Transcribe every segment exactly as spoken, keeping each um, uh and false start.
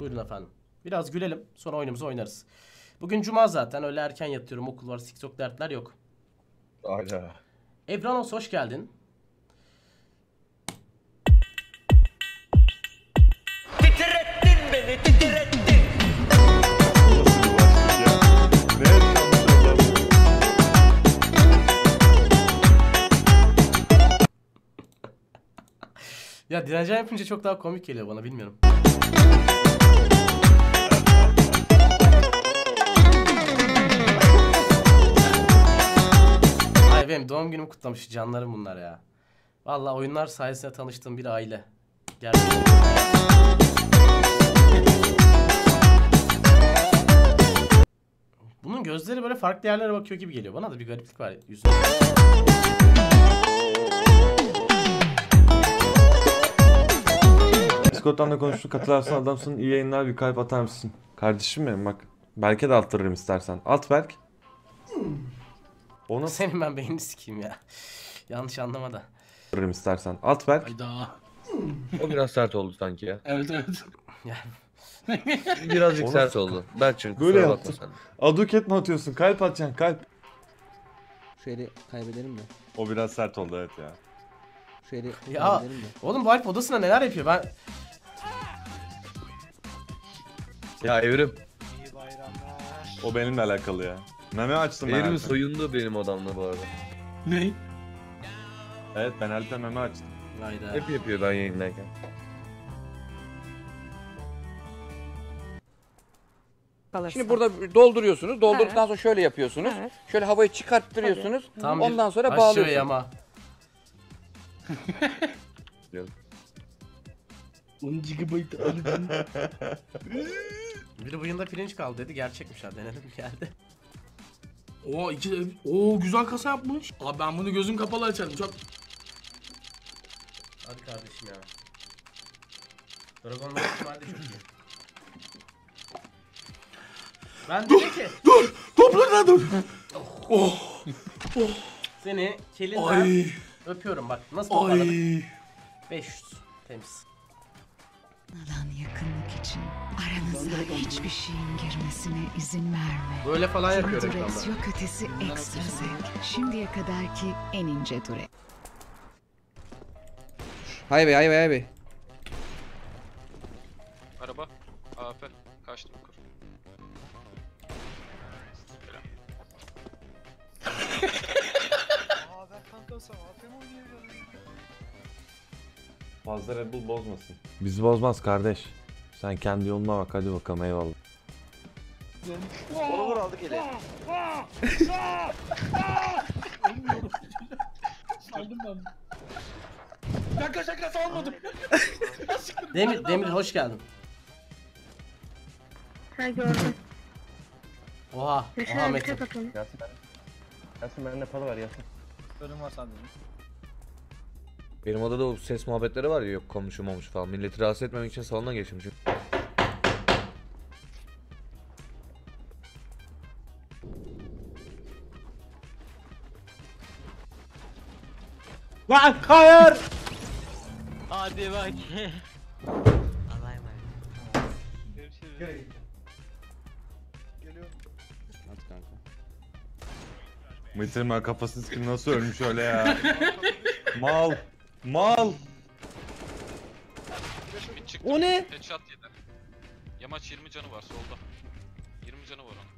Buyurun efendim. Biraz gülelim, sonra oyunumuzu oynarız. Bugün cuma zaten, öyle erken yatıyorum, okul var, TikTok dertler yok. Hala. Evranos hoş geldin. Titrettin beni, titrettin. Ya direncan yapınca çok daha komik geliyor bana, bilmiyorum. Ay benim doğum günümü kutlamış canlarım bunlar ya. Vallahi oyunlar sayesinde tanıştığım bir aile. Gerçekten. Bunun gözleri böyle farklı yerlere bakıyor gibi geliyor. Bana da bir gariplik var yüzünde. Discord'dan da konuştuk. Katılarsın adamsın. İyi yayınlar, bir kalp atar mısın? Kardeşim benim bak. Berk'e de attırırım istersen. At Berk. Onu Senin ben beynini sikeyim ya. Yanlış anlama da. attırırım istersen. At Berk. Hayda. O biraz sert oldu sanki ya. Evet evet. Yani Birazcık Onu- sert oldu. Berk'cim Böyle kusura bakma yaptım. sen. Aduket mi atıyorsun? Kalp atacaksın, kalp. Şöyle kaybedelim mi? O biraz sert oldu evet ya. Şöyle ya kaybedelim mi? oğlum bu Alp odasında neler yapıyor ben... Ya Evrim. O benimle alakalı ya. Meme açtım ben. Evrim Alp'e. soyundu benim odamda bu arada. Ne? Evet ben Alp'e meme açtım. Hayda. Hep yapıyor ben yayındayken. Şimdi burada dolduruyorsunuz. Doldurduktan sonra şöyle yapıyorsunuz. Evet. Şöyle havayı çıkarttırıyorsunuz. Tam bir Ondan sonra aşçı bağlıyorsunuz. yama. on gigabayt aldım. Biri bıyığında pirinç kaldı dedi, gerçekmiş ha, denedim geldi. Oo iki Oo güzel kasa yapmış. Abi ben bunu gözüm kapalı açarım. Çok Hadi kardeşim ya. Dragon Ball ihtimali de çok iyi. Ben dedim ki dur. Topla dur. Oh. seni kelinden Ay. öpüyorum bak, nasıl toparladık? Ay. beş yüz temiz. Alan yakınlık için aranıza hiçbir şeyin girmesine izin verme. Böyle falan yapıyor Durex reklamda. yok ötesi ekstra zevk. Şimdiye kadarki en ince Durex. Hay bey hay bey hay bey. Araba. A F. Kaçtım. Kur. Selam. Aa ben kankamsam A F mi oynayacağım? Fazla Red Bull bozmasın. Bizi bozmaz kardeş. Sen kendi yoluna bak, hadi bakalım, eyvallah. Onu vur aldık ele. Saldım ben. Şaka şaka salmadım. Demir, Demir hoş geldin. Ha gördüm. Oha, oha Metin. bakalım. Yasin ben. Yasin bende para var Yasin. Ölüm var sandım. Benim odada o ses muhabbetleri var ya, yok komşu momşu falan. Milleti rahatsız etmemek için salona geçmişim. Lan hayır. Hadi bak. Allah'a emanet. Görüşürüz. Geliyorum. Hadi kanka. Metin ben kafasız kim nasıl ölmüş öyle ya. Mal. Mal. Bir çıktı. O ne? Headshot yedi. Yamaç yirmi canı var solda. yirmi canı var onun.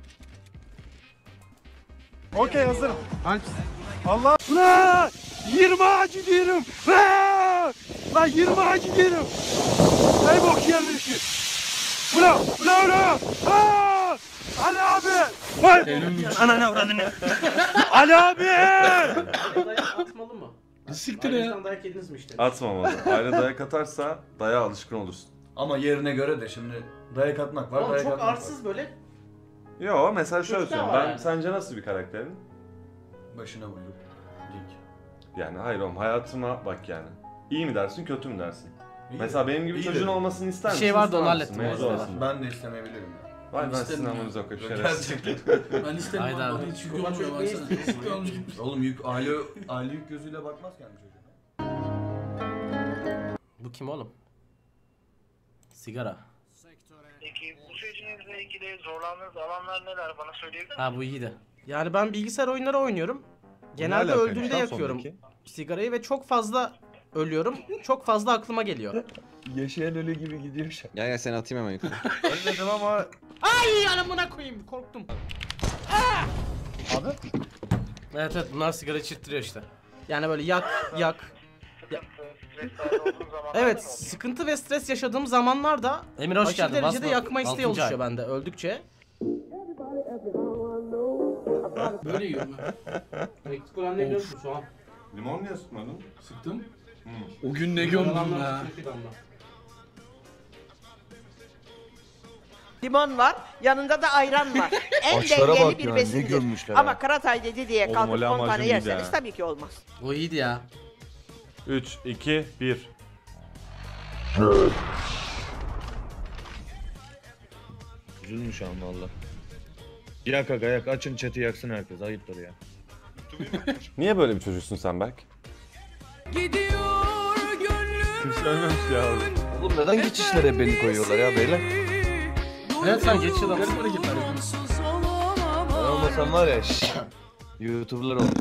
Okey hazırım. Alp. Allah. Ulan! yirmi ağacı diyorum. Lan! Lan yirmi ağacı diyorum. Ey bok yerleşi. Ulan! Ulan ulan! Aa! Ali abi! Vay! Ananı avradını. Ali abi! Dayak atmalı mı? Siktir ya. Ailesinden dayak yediniz mi işte? Atmamalı. Aile dayak atarsa daya alışkın olursun. Ama yerine göre de şimdi dayak atmak var, Oğlum dayak çok atmak arsız böyle. Yo mesela şöyle Çocuklar söyleyeyim. var Ben yani. sence nasıl bir karakterin? var. Başına buyruk. Dik. Yani hayır oğlum, hayatıma bak yani. İyi mi dersin, kötü mü dersin? İyi Mesela de- benim gibi iyi çocuğun de- olmasını ister Bir misin? şey vardı, onu İster hallettim misin? bu Mevzu arada. olsun. Ben de istemeyebilirim ya. Vay ben İsterim sizin ya. amınıza koy Yok, şerefsiz. gerçekten. Ben isterim Hayda lan. abi. Hiç yük Kurban olmuyor çocuk baksana. neyiz? Siktir olmuş gitmiş. Oğlum yük aile aile yük gözüyle bakmazken bir çocuğa. Bu kim oğlum? Sigara. Peki bu sürecinizle ilgili zorlandığınız alanlar neler? Bana söyleyebilir misiniz? Ha bu iyiydi. Yani ben bilgisayar oyunları oynuyorum. Genelde öldüğümde yakıyorum sigarayı ve çok fazla ölüyorum. Çok fazla aklıma geliyor. Yaşayan ölü gibi gidiyor şu an. Gel gel seni atayım hemen yukarı. Ölmedim ama... Ay anamına koyayım, korktum. Aa! Abi? Evet evet, bunlar sigara içirttiriyor işte. Yani böyle yak yak. Ya. Evet, sıkıntı ve stres yaşadığım zamanlarda Emir hoş geldin. Derecede basma, yakma isteği oluşuyor bende öldükçe. Böyle yiyorum ben. Meksiko ne biliyorsun şu an? Limon niye sıkmadın? Sıktım. O gün ne gömdüm ya. Limon var, yanında da ayran var. En Açlara dengeli bak bir ya, ne besindir. gömmüşler Ama ya. Karatay dedi diye Oğlum, kalkıp o on lahmacun tane iyiydi yerseniz ha. tabii ki olmaz. O iyiydi ya. üç, iki, bir. Üzülmüş ama valla. Yak aga yak, açın chat'i yaksın herkes, ayıptır ya. Niye böyle bir çocuksun sen Berk? Gidiyor gönlüm. Kimse ölmemiş ya. Oğlum neden geçişlere beni koyuyorlar ya beyler? Evet sen geçiş adamsın. Ben olmasam var ya şşş. YouTuber'lar oldu.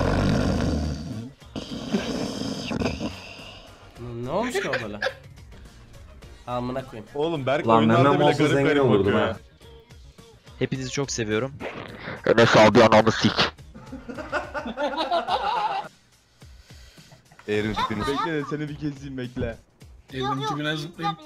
Ne olmuş ki o böyle? Amına koyayım. Oğlum Berk Lan oyunlarda memem bile olsa garip zengin garip olurdum bakıyor ha. ya. Hepinizi çok seviyorum. Enes abi anamı sik. Eğrim tipini. Bekle seni bir keseyim bekle. Evrim tipine zıplayayım.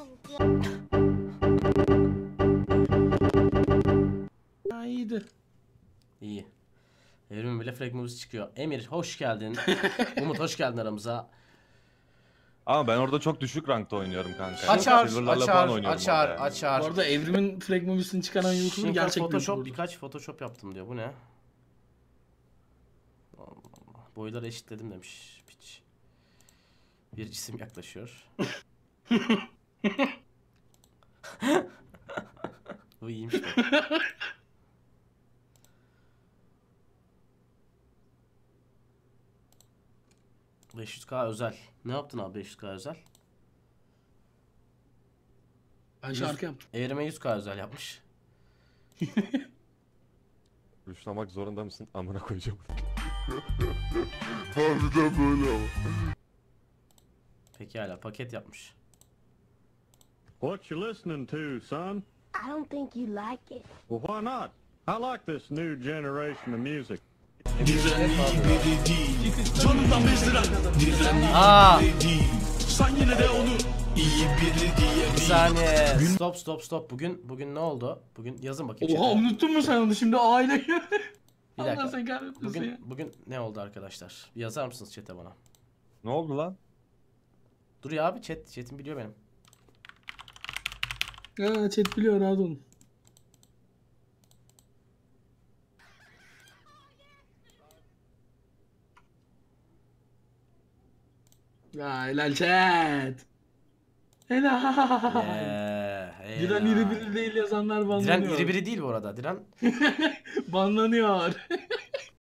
Ha iyiydi. İyi. Evrimin bile flag movies çıkıyor. Emir hoş geldin. Umut hoş geldin aramıza. Ama ben orada çok düşük rankta oynuyorum kanka. Açar, Silver'larla açar, falan oynuyorum açar, orada yani. açar. Bu arada Evrim'in Flag Movies'ini çıkaran YouTuber Şimdi gerçek bir Photoshop, YouTuber. birkaç Photoshop yaptım diyor. Bu ne? Allah Allah. Boyları eşitledim demiş. Piç. Bir cisim yaklaşıyor. Bu iyiymiş bak. beş yüz K özel. Ne yaptın abi beş yüz K özel? Ben şarkı yaptım. Evrime yüz K özel yapmış. Rüşlamak zorunda mısın? Amına koyacağım. Harbiden böyle ama. Pekala paket yapmış. What you listening to, son? I don't think you like it. Well, why not? I like this new generation of music. Canımdan bezdiren. Aa! Sen yine de onu iyi biri diye. Bir saniye. Stop stop stop. Bugün bugün ne oldu? Bugün yazın bakayım. Oha chat'e. unuttun mu sen onu şimdi aile? Bir Allah dakika. sen kahretmesin ya. Bugün bugün ne oldu arkadaşlar? Bir yazar mısınız chat'e bana? Ne oldu lan? Dur ya abi chat chat'im biliyor benim. Ha chat biliyor rahat olun. Ya helal chat. Helal. Yeah, Diren helal. iri biri değil yazanlar banlanıyor. Diren iri biri değil bu arada. Diren banlanıyor.